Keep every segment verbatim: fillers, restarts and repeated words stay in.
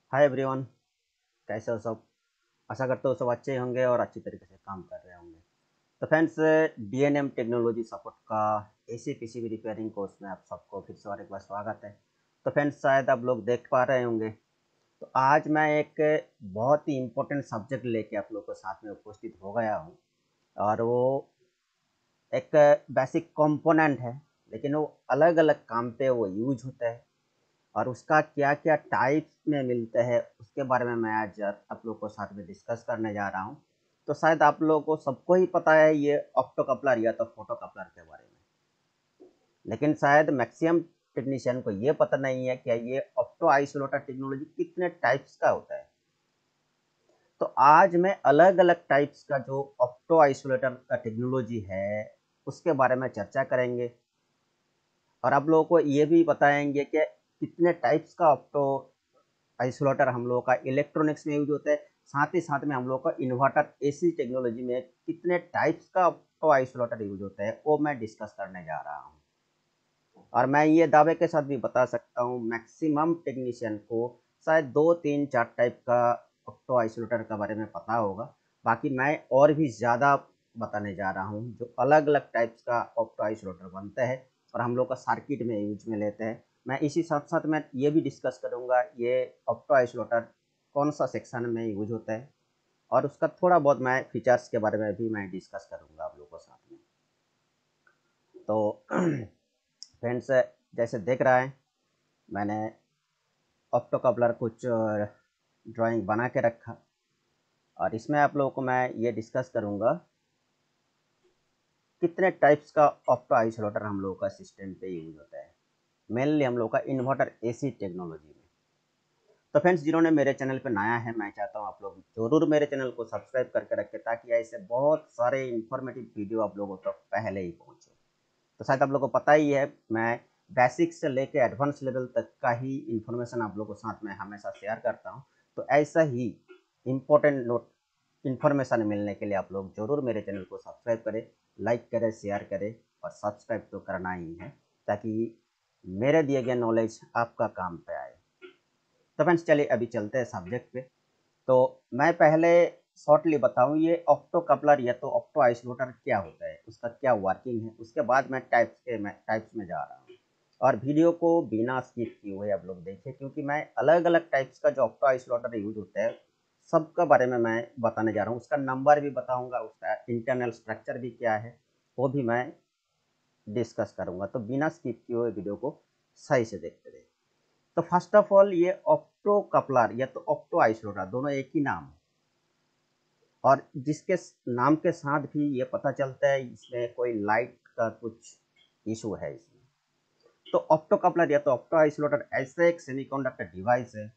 Hi everyone. कैसे हो सब? आशा करते हो सब अच्छे होंगे और अच्छी तरीके से काम कर रहे होंगे। तो फ्रेंड्स, डीएनएम टेक्नोलॉजी सपोर्ट का एसी पीसीबी रिपेयरिंग कोर्स में आप सबको फिर से और एक बार स्वागत है। तो फ्रेंड्स, शायद आप लोग देख पा रहे होंगे, तो आज मैं एक बहुत ही इम्पोर्टेंट सब्जेक्ट लेके आप लोग के साथ में उपस्थित हो गया हूँ। और वो एक बेसिक कंपोनेंट है, लेकिन वो अलग अलग काम पे वो यूज होता है और उसका क्या क्या टाइप्स में मिलता है उसके बारे में मैं आज आप लोग को साथ में डिस्कस करने जा रहा हूँ। तो शायद आप लोगों को सबको ही पता है ये ऑप्टो कपलर या तो फोटो कपलर के बारे में, लेकिन शायद मैक्सिमम टेक्नीशियन को ये पता नहीं है कि ये ऑप्टो आइसोलेटर टेक्नोलॉजी कितने टाइप्स का होता है। तो आज मैं अलग अलग टाइप्स का जो ऑप्टो आइसोलेटर का टेक्नोलॉजी है उसके बारे में चर्चा करेंगे और आप लोगों को ये भी बताएंगे कि कितने टाइप्स का ऑप्टो आइसोलेटर हम लोगों का इलेक्ट्रॉनिक्स में यूज होता है। साथ ही साथ में हम लोग का इन्वर्टर एसी टेक्नोलॉजी में कितने टाइप्स का ऑप्टो आइसोलेटर यूज होता है वो मैं डिस्कस करने जा रहा हूँ। और मैं ये दावे के साथ भी बता सकता हूँ मैक्सिमम टेक्नीशियन को शायद दो तीन चार टाइप का ऑप्टो आइसोलेटर के बारे में पता होगा। बाकी मैं और भी ज़्यादा बताने जा रहा हूँ जो अलग अलग टाइप्स का ऑप्टो आइसोलेटर बनता है और हम लोग का सर्किट में यूज में लेते हैं। मैं इसी साथ साथ मैं ये भी डिस्कस करूँगा ये ऑप्टो आइसोलेटर कौन सा सेक्शन में यूज होता है और उसका थोड़ा बहुत मैं फीचर्स के बारे में भी मैं डिस्कस करूँगा आप लोगों के साथ में। तो फ्रेंड्स, जैसे देख रहा है मैंने ऑप्टो कपलर कुछ ड्राइंग बना के रखा और इसमें आप लोगों को मैं ये डिस्कस करूँगा कितने टाइप्स का ऑप्टो आइसोलेटर हम लोगों का सिस्टम पे यूज होता है, मेनली हम लोग का इन्वर्टर एसी टेक्नोलॉजी में। तो फ्रेंड्स, जिन्होंने मेरे चैनल पे नया है मैं चाहता हूँ आप लोग जरूर मेरे चैनल को सब्सक्राइब करके रखें ताकि ऐसे बहुत सारे इन्फॉर्मेटिव वीडियो आप लोगों तक पहले ही पहुँचे। तो शायद आप लोगों को पता ही है मैं बेसिक से लेके एडवांस लेवल तक का ही इंफॉर्मेशन आप लोगों के साथ में हमेशा शेयर करता हूँ। तो ऐसा ही इम्पोर्टेंट नोट इन्फॉर्मेशन मिलने के लिए आप लोग जरूर मेरे चैनल को सब्सक्राइब करें, लाइक करें, शेयर करें और सब्सक्राइब तो करना ही है ताकि मेरे दिए गए नॉलेज आपका काम पे आए। तो फ्रेंड्स, चलिए अभी चलते हैं सब्जेक्ट पे। तो मैं पहले शॉर्टली बताऊं ये ऑप्टो कपलर या तो ऑप्टो आइसोलेटर क्या होता है, उसका क्या वर्किंग है, उसके बाद मैं टाइप्स के मैं टाइप्स में जा रहा हूँ। और वीडियो को बिना स्किप किए हुए आप लोग देखें क्योंकि मैं अलग अलग टाइप्स का जो ऑप्टो आइसोलेटर यूज होता है सबका बारे में मैं बताने जा रहा हूँ। उसका नंबर भी बताऊंगा, उसका इंटरनल स्ट्रक्चर भी क्या है वो भी मैं डिस्कस करूंगा। तो बिना स्किप किए हुए वीडियो को सही से देखते रहिए। तो फर्स्ट ऑफ ऑल ये ऑप्टो कपलर या तो ऑप्टो आइसोलेटर दोनों एक ही नाम है और जिसके नाम के साथ भी ये पता चलता है इसमें कोई लाइट का कुछ इशू है इसमें। तो ऑप्टो कपलर या तो ऑप्टो आइसोलेटर ऐसा एक सेमीकंडक्टर डिवाइस है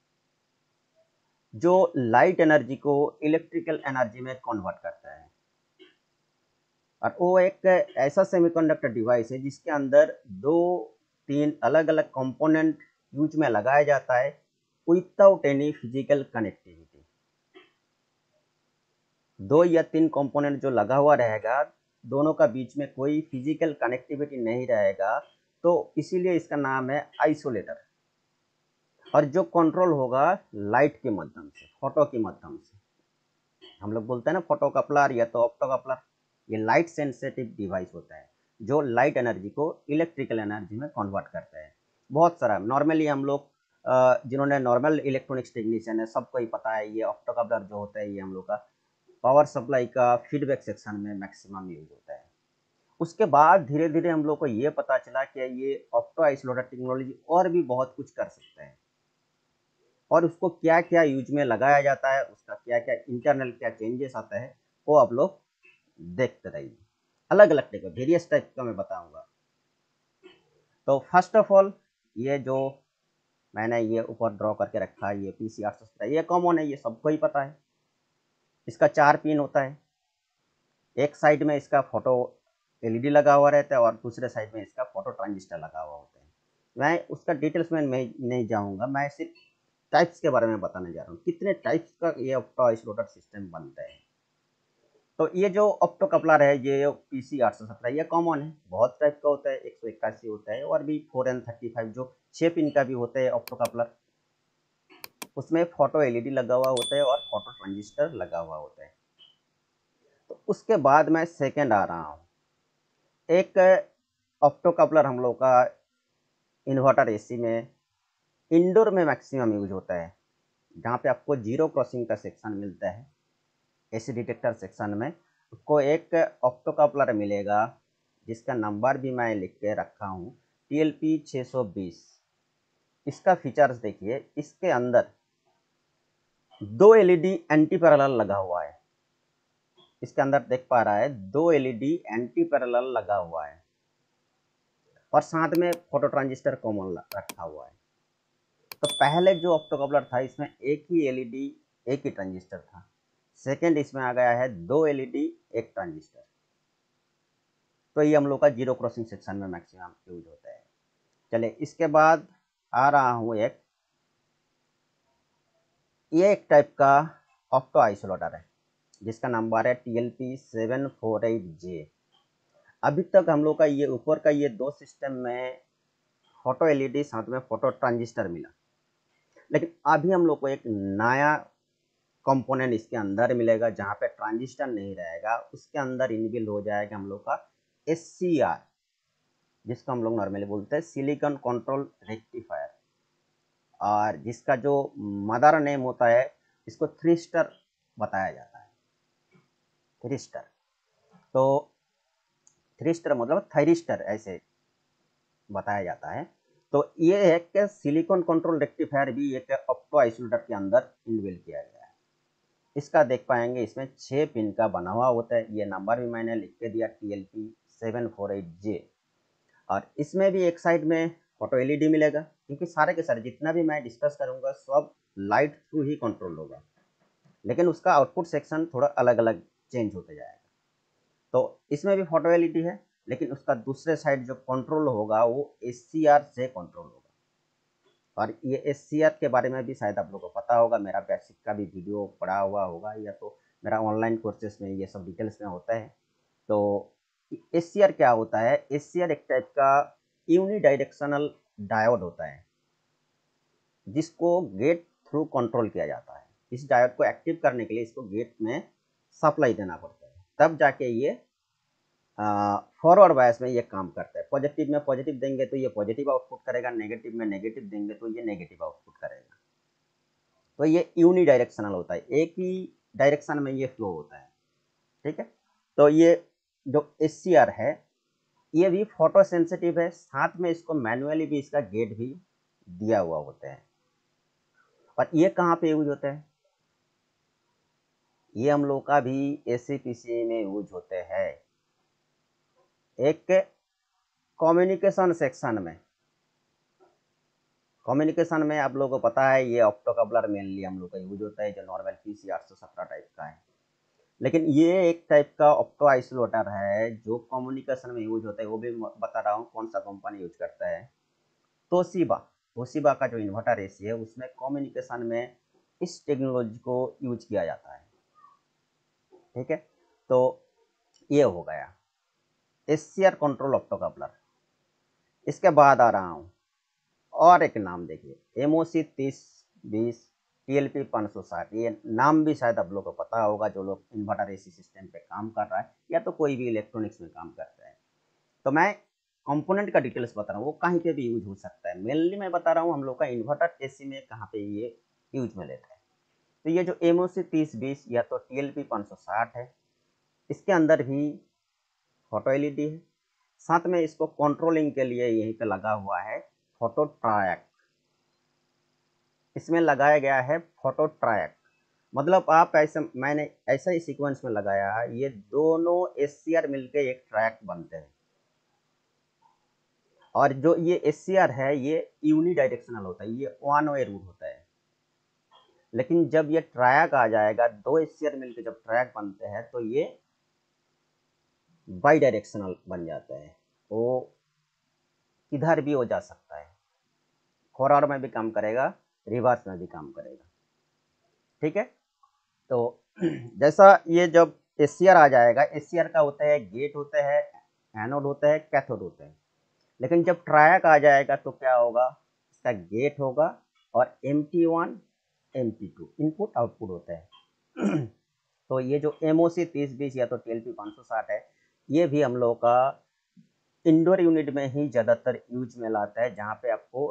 जो लाइट एनर्जी को इलेक्ट्रिकल एनर्जी में कन्वर्ट करता है। और वो एक ऐसा सेमीकंडक्टर डिवाइस है जिसके अंदर दो तीन अलग अलग कंपोनेंट यूज में लगाया जाता है विदाउट एनी फिजिकल कनेक्टिविटी। दो या तीन कंपोनेंट जो लगा हुआ रहेगा दोनों का बीच में कोई फिजिकल कनेक्टिविटी नहीं रहेगा, तो इसीलिए इसका नाम है आइसोलेटर। और जो कंट्रोल होगा लाइट के माध्यम से, फोटो के माध्यम से, हम लोग बोलते हैं ना फोटो कपलर या तो ऑप्टो कपलर। ये लाइट सेंसिटिव डिवाइस होता है जो लाइट एनर्जी को इलेक्ट्रिकल एनर्जी में कन्वर्ट करता है। बहुत सारा नॉर्मली हम लोग अ, जिन्होंने नॉर्मल इलेक्ट्रॉनिक्स टेक्नीशियन है सबको ही पता है ये ऑप्टो कपलर जो होता है ये हम लोग का पावर सप्लाई का फीडबैक सेक्शन में मैक्सिमम यूज होता है। उसके बाद धीरे धीरे हम लोग को ये पता चला कि ये ऑप्टो आइसोलेटर टेक्नोलॉजी और भी बहुत कुछ कर सकता है और उसको क्या क्या यूज में लगाया जाता है, उसका क्या क्या इंटरनल क्या चेंजेस आता है वो आप लोग देखते रहिए। अलग अलग टाइप का वेरियस टाइप का मैं बताऊंगा। तो फर्स्ट ऑफ ऑल ये जो मैंने ये ऊपर ड्रॉ करके रखा है ये पी सी आठ सौ सत्रह ये कॉमन है, ये सबको ही पता है। इसका चार पिन होता है, एक साइड में इसका फोटो एलईडी लगा हुआ रहता है और दूसरे साइड में इसका फोटो ट्रांजिस्टर लगा हुआ होता है। मैं उसका डिटेल्स में नहीं, नहीं जाऊंगा, मैं सिर्फ टाइप्स के बारे में बताने जा रहा हूँ कितने टाइप्स का ये ऑप्टो आइसोलेटर सिस्टम बनता है। तो ये जो ऑप्टो कपलर है ये पी सी आठ सौ सत्रह ये कॉमन है, बहुत टाइप का होता है, एक सौ इक्यासी होता है और भी फोर एन थर्टी फाइव जो छः पिन का भी होता है ऑप्टो कपलर। उसमें फोटो एलईडी लगा हुआ होता है और फोटो ट्रांजिस्टर लगा हुआ होता है। तो उसके बाद मैं सेकंड आ रहा हूँ, एक ऑप्टोकपलर हम लोग का इन्वर्टर एसी में इंडोर में मैक्सिमम यूज होता है, जहाँ पे आपको जीरो क्रॉसिंग का सेक्शन मिलता है। एसी डिटेक्टर सेक्शन में आपको एक ऑप्टोकपलर मिलेगा जिसका नंबर भी मैं लिख के रखा हूँ, टी एल पी छः सौ बीस। इसका फीचर्स देखिए, इसके अंदर दो एलईडी एंटी पैरेलल लगा हुआ है। इसके अंदर देख पा रहा है दो एलईडी एंटी पैरेलल लगा हुआ है और साथ में फोटो ट्रांजिस्टर कॉमन रखा हुआ है। तो पहले जो ऑप्टोकपलर था इसमें एक ही एलईडी एक ही ट्रांजिस्टर था, सेकंड इसमें आ गया है दो एलईडी एक ट्रांजिस्टर। तो ये हम लोग का जीरो क्रॉसिंग सेक्शन में मैक्सिमम यूज होता है। चलिए इसके बाद आ रहा हूँ एक, ये एक टाइप का ऑप्टो आइसोलेटर है जिसका नंबर है T L P seven four eight J. अभी तक हम लोग का ये ऊपर का ये दो सिस्टम में फोटो एलईडी साथ में फोटो ट्रांजिस्टर मिला, लेकिन अभी हम लोग को एक नया कंपोनेंट इसके अंदर मिलेगा जहाँ पे ट्रांजिस्टर नहीं रहेगा, उसके अंदर इनबिल्ट हो जाएगा हम लोग का एस सी आर, जिसको हम लोग नॉर्मली बोलते हैं सिलिकॉन कंट्रोल रेक्टिफायर, और जिसका जो मदर नेम होता है इसको थ्रिस्टर बताया जाता है। थ्रिस्टर तो थ्रिस्टर मतलब थायरिस्टर ऐसे बताया जाता है। तो ये एक सिलिकॉन कंट्रोल रेक्टिफायर भी एक ऑप्टो आइसोलेटर के अंदर इनबिल्ट किया गया है। इसका देख पाएंगे इसमें छः पिन का बना हुआ होता है, ये नंबर भी मैंने लिख के दिया T L P seven four eight J. और इसमें भी एक साइड में फोटो एलईडी मिलेगा, क्योंकि सारे के सारे जितना भी मैं डिस्कस करूंगा सब लाइट थ्रू ही कंट्रोल होगा, लेकिन उसका आउटपुट सेक्शन थोड़ा अलग अलग चेंज होते जाएगा। तो इसमें भी फोटो एलईडी है, लेकिन उसका दूसरे साइड जो कंट्रोल होगा वो एस सी आर से कंट्रोल होगा। और ये एस सी आर के बारे में भी शायद आप लोगों को पता होगा, मेरा बेसिक का भी वीडियो पड़ा हुआ होगा या तो मेरा ऑनलाइन कोर्सेज में ये सब डिटेल्स में होता है। तो एस सी आर क्या होता है? एस सी आर एक टाइप का यूनी डायरेक्शनल डायोड होता है जिसको गेट थ्रू कंट्रोल किया जाता है। इस डायोड को एक्टिव करने के लिए इसको गेट में सप्लाई देना पड़ता है, तब जाके ये फॉरवर्ड बायस में ये काम करता है। पॉजिटिव में पॉजिटिव देंगे तो ये पॉजिटिव आउटपुट करेगा, नेगेटिव में नेगेटिव देंगे तो ये नेगेटिव आउटपुट करेगा। तो ये यूनी डायरेक्शनल होता है, एक ही डायरेक्शन में ये फ्लो होता है। ठीक है, तो ये जो एस सी आर है ये भी फोटो सेंसिटिव है, साथ में इसको मैनुअली भी इसका गेट भी दिया हुआ होता है। और ये कहाँ पे यूज होता है? ये हम लोग का भी एसी पीसी में यूज होते हैं, एक कम्युनिकेशन सेक्शन में। कम्युनिकेशन में आप लोगों को पता है ये ऑप्टोकपलर मेनली हम लोग का यूज होता है, जो नॉर्मल पीसी आठ सौ सत्रह टाइप का है। लेकिन ये एक टाइप का ऑप्टो आइसोलेटर है जो कम्युनिकेशन में यूज होता है, वो भी बता रहा हूँ कौन सा कंपनी यूज करता है। तोशिबा तोशिबा का जो इन्वर्टर एसी है उसमें कम्युनिकेशन में इस टेक्नोलॉजी को यूज किया जाता है। ठीक है, तो ये हो गया S C R control optocoupler. इसके बाद आ रहा हूँ और एक नाम देखिए, एम ओ सी तीस बीस टी एल पी पाँच सौ साठ। ये नाम भी शायद आप लोगों को पता होगा जो लोग इन्वर्टर एसी सिस्टम पे काम कर रहा है या तो कोई भी इलेक्ट्रॉनिक्स में काम करता है। तो मैं कंपोनेंट का डिटेल्स बता रहा हूँ, वो कहीं पे भी यूज हो सकता है। मेनली मैं बता रहा हूँ हम लोग का इन्वर्टर एसी में कहाँ पे ये यूज में लेता है। तो ये जो एम ओ सी तीस बीस या तो टी एल पी पाँच सौ साठ है, इसके अंदर भी फोटो एलईडी है, साथ में इसको कंट्रोलिंग के लिए यहीं पे लगा हुआ है फोटो ट्रायक। इसमें लगाया गया है फोटो ट्रायक, मतलब आप ऐसे मैंने ऐसा ही सीक्वेंस में लगाया है, ये दोनों एस सी आर मिलके एक ट्रैक बनते हैं। और जो ये एस सी आर है ये यूनी डायरेक्शनल होता है, ये वन वे रूट होता है। लेकिन जब ये ट्रैक आ जाएगा, दो एस सी आर मिलके जब ट्रैक बनते हैं तो ये बाई डायरेक्शनल बन जाता है, वो किधर भी हो जा सकता है, फॉरवर्ड में भी काम करेगा, रिवर्स में भी काम करेगा। ठीक है, तो जैसा ये जब एस सी आर आ जाएगा, एस सी आर का होता है गेट होता है, एनोड होता है, कैथोड होता है। लेकिन जब ट्रायक आ जाएगा तो क्या होगा, इसका गेट होगा और M T one M P two input output होता है। तो ये जो एम ओ सी तीस बीस या तो टी एल पी पाँच सौ साठ है, ये भी हम लोग का इंडोर यूनिट में ही ज़्यादातर यूज में लाता है, जहाँ पे आपको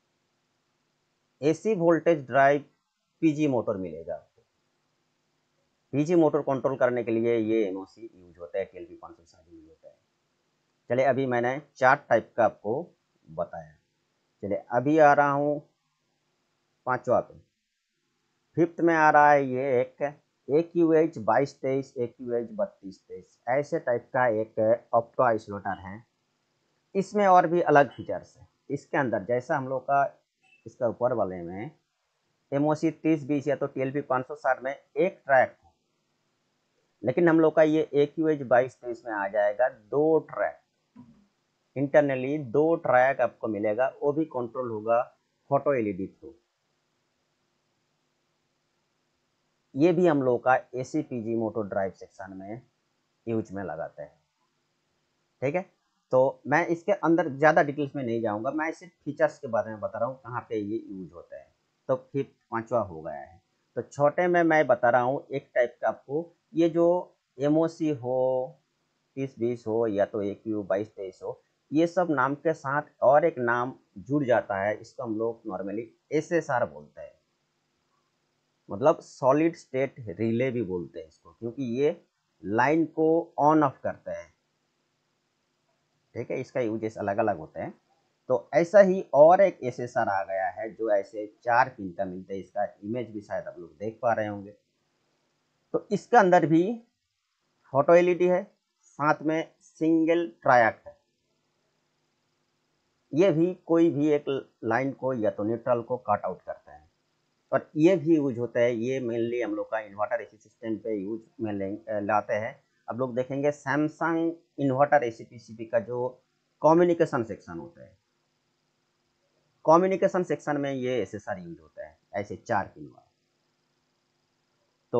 AC voltage drive PG motor मिलेगा। आपको पीजी मोटर कंट्रोल करने के लिए ये एम ओ सी यूज होता है, टी एल पी पाँच सौ साठ यूज होता है। चलिए अभी मैंने चार टाइप का आपको बताया। चलिए अभी आ रहा हूँ पांचवा पे। फिफ्थ में आ रहा है ये एक ए क्यू एच बाईस तेईस, ए क्यू एच बत्तीस तेईस, ऐसे टाइप का एक ऑप्टो आइसोलेटर है। इसमें और भी अलग फीचर्स है। इसके अंदर जैसा हम लोग का इसका ऊपर वाले में एम ओ सी तीस बीस या तो टी एल पी पाँच सौ साठ में एक ट्रैक है, लेकिन हम लोग का ये ए क्यू एच बाईस तेईस में आ जाएगा दो ट्रैक। इंटरनली दो ट्रैक आपको मिलेगा, वो भी कंट्रोल होगा फोटो एलईडी थ्रू। ये भी हम लोग का AC PG motor drive section में यूज में लगाते हैं। ठीक है, तो मैं इसके अंदर ज़्यादा डिटेल्स में नहीं जाऊंगा, मैं सिर्फ फीचर्स के बारे में बता रहा हूँ कहाँ पे ये यूज होता है। तो फिर पांचवा हो गया है। तो छोटे में मैं बता रहा हूँ एक टाइप का आपको, ये जो एम ओ सी हो तीस बीस हो या तो ए क्यू बाईस तेईस हो, ये सब नाम के साथ और एक नाम जुड़ जाता है, इसको हम लोग नॉर्मली एस एस आर बोलते हैं, मतलब सॉलिड स्टेट रिले भी बोलते हैं इसको, क्योंकि ये लाइन को ऑन ऑफ करता है। ठीक है, इसका यूजेस अलग अलग होते हैं। तो ऐसा ही और एक एस एस आर आ गया है जो ऐसे चार पिन का मिलता है, इसका इमेज भी शायद आप लोग देख पा रहे होंगे। तो इसका अंदर भी फोटो एलईडी है, साथ में सिंगल ट्रायक है। ये भी कोई भी एक लाइन को या तो न्यूट्रल को कट आउट करता है, और ये भी यूज होता है। ये मेनली हम लोग का इन्वर्टर एसी सिस्टम पे यूज में लाते हैं। आप लोग देखेंगे सैमसंग इन्वर्टर एसी पीसीबी का जो कम्युनिकेशन सेक्शन होता है, कम्युनिकेशन सेक्शन में ये एसएसआर यूज होता है, ऐसे चार पिन वाला। तो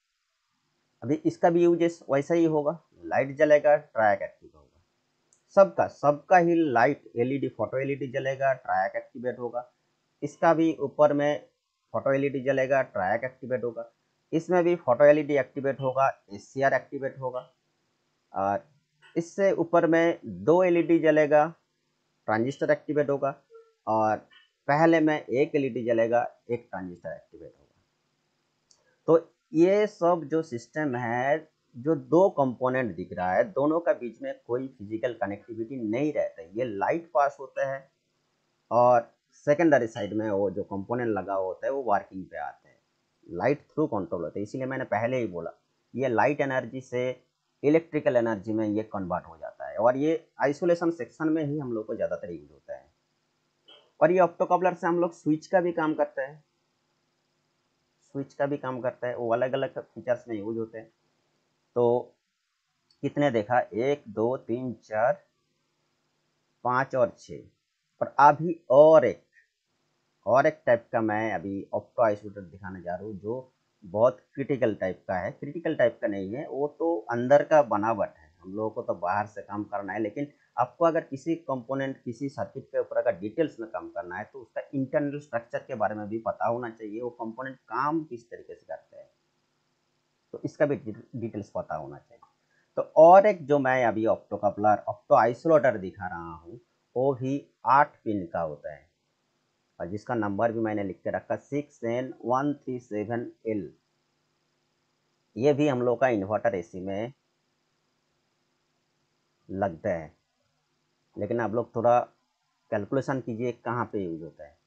अभी इसका भी यूजेस वैसा ही होगा, लाइट जलेगा, ट्रैक एक्टिव होगा, सबका सबका ही लाइट एलईडी फोटो एलईडी जलेगा, ट्रैक एक्टिवेट होगा। इसका भी ऊपर में फोटो एलईडी जलेगा, ट्रैक एक्टिवेट होगा। इसमें भी फोटो एलईडी एक्टिवेट होगा, एससीआर एक्टिवेट होगा। और इससे ऊपर में दो एलईडी जलेगा, ट्रांजिस्टर एक्टिवेट होगा, और पहले में एक एलईडी जलेगा, एक ट्रांजिस्टर एक्टिवेट होगा। तो ये सब जो सिस्टम है, जो दो कंपोनेंट दिख रहा है, दोनों का बीच में कोई फिजिकल कनेक्टिविटी नहीं रहता है। ये लाइट पास होता है और सेकेंडरी साइड में वो जो कंपोनेंट लगा होता है वो वर्किंग पे आते हैं, लाइट थ्रू कंट्रोल होता है। इसीलिए मैंने पहले ही बोला, ये लाइट एनर्जी से इलेक्ट्रिकल एनर्जी में ये कन्वर्ट हो जाता है, और ये आइसोलेशन सेक्शन में ही हम लोग को ज़्यादातर यूज होता है। और ये ऑप्टो कपलर से हम लोग स्विच का भी काम करते हैं, स्विच का भी काम करता है, वो अलग अलग फीचर्स में यूज होते हैं। तो कितने देखा, एक दो तीन चार पाँच और छः, और अभी और एक और एक टाइप का मैं अभी ऑप्टो आइसोलेटर दिखाने जा रहा हूँ, जो बहुत क्रिटिकल टाइप का है। क्रिटिकल टाइप का नहीं है, वो तो अंदर का बनावट है, हम लोगों को तो बाहर से काम करना है। लेकिन आपको अगर किसी कंपोनेंट, किसी सर्किट के ऊपर अगर डिटेल्स में काम करना है, तो उसका इंटरनल स्ट्रक्चर के बारे में भी पता होना चाहिए, वो कंपोनेंट काम किस तरीके से करते हैं, तो इसका भी डिटेल्स पता होना चाहिए। तो और एक जो मैं अभी ऑप्टो कपलर, ऑप्टो आइसोलेटर दिखा रहा हूँ, वो भी आठ पिन का होता है, और जिसका नंबर भी मैंने लिख के रखा six N one three seven L. ये भी हम लोग का इन्वर्टर एसी में लगता है, लेकिन आप लोग थोड़ा कैलकुलेशन कीजिए कहाँ पे यूज होता है।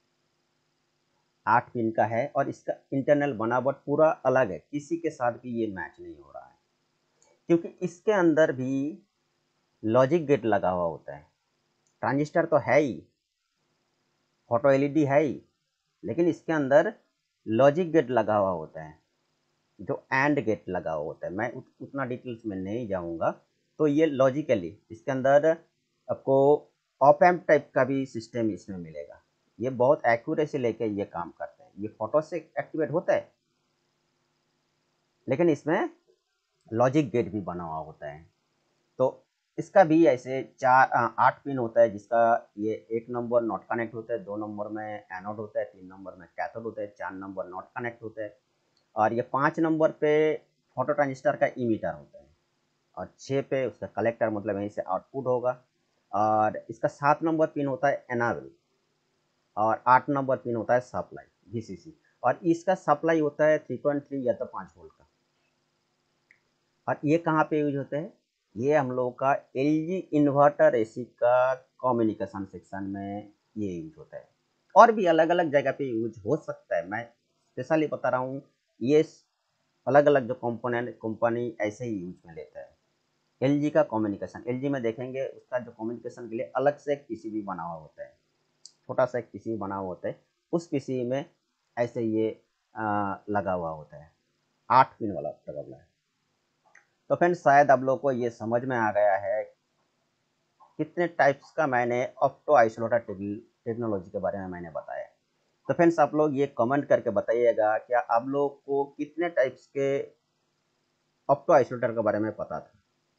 आठ पिन का है, और इसका इंटरनल बनावट पूरा अलग है, किसी के साथ भी ये मैच नहीं हो रहा है, क्योंकि इसके अंदर भी लॉजिक गेट लगा हुआ होता है। ट्रांजिस्टर तो है ही, फोटो एलईडी है ही, लेकिन इसके अंदर लॉजिक गेट लगा हुआ होता है, जो एंड गेट लगा हुआ होता है। मैं उत, उतना डिटेल्स में नहीं जाऊंगा। तो ये लॉजिकली इसके अंदर आपको ऑप एम्प टाइप का भी सिस्टम इसमें मिलेगा। ये बहुत एक्यूरेसी लेके ये काम करते हैं। ये फोटो से एक्टिवेट होता है, लेकिन इसमें लॉजिक गेट भी बना हुआ होता है। तो इसका भी ऐसे चार अ, आठ पिन होता है, जिसका ये एक नंबर नॉट कनेक्ट होता है, दो नंबर में एनोड होता है, तीन नंबर में कैथोड होता है, चार नंबर नॉट कनेक्ट होता है, और ये पाँच नंबर पे फोटो ट्रांजिस्टर का इमीटर होता है, और छः पे उसका कलेक्टर, मतलब यहीं से आउटपुट होगा। और इसका सात नंबर पिन होता है एनाबल, और आठ नंबर पिन होता है सप्लाई, वीसीसी। और इसका सप्लाई होता है थ्री पॉइंट थ्री या तो पाँच वोल्ट का। और ये कहाँ पे यूज होते हैं? ये हम लोग का एलजी इन्वर्टर एसी का कम्युनिकेशन सेक्शन में ये यूज होता है। और भी अलग अलग जगह पे यूज हो सकता है, मैं स्पेशली बता रहा हूँ। ये अलग अलग जो कंपोनेंट कंपनी ऐसे ही यूज में लेता है। एलजी का कम्युनिकेशन, एलजी में देखेंगे उसका जो कम्युनिकेशन के लिए अलग से एक पीसीबी बना हुआ होता है, छोटा सा एक पीसीबी बना हुआ होता है। उस पीसीबी में ऐसे ये आ, लगा हुआ होता है, आठ पिन वाला लगा हुआ है। तो फ्रेंड्स, शायद आप लोग को ये समझ में आ गया है कितने टाइप्स का मैंने ऑप्टो आइसोलेटर टेक्नोलॉजी के बारे में मैंने बताया। तो फ्रेंड्स, आप लोग ये कमेंट करके बताइएगा, क्या आप लोग को कितने टाइप्स के ऑप्टो आइसोलेटर के बारे में पता था?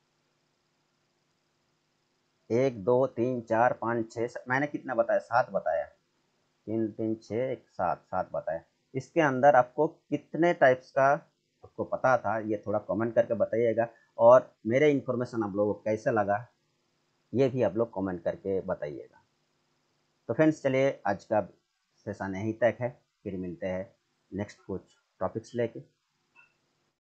एक, दो, तीन, चार, पाँच, छः, मैंने कितना बताया? सात बताया। तीन तीन छः एक सात, सात बताया। इसके अंदर आपको कितने टाइप्स का आपको पता था, ये थोड़ा कमेंट करके बताइएगा। और मेरे इन्फॉर्मेशन आप लोगों को कैसा लगा, ये भी आप लोग कमेंट करके बताइएगा। तो फ्रेंड्स, चलिए आज का सेशन यहीं तक है, फिर मिलते हैं नेक्स्ट कुछ टॉपिक्स लेके।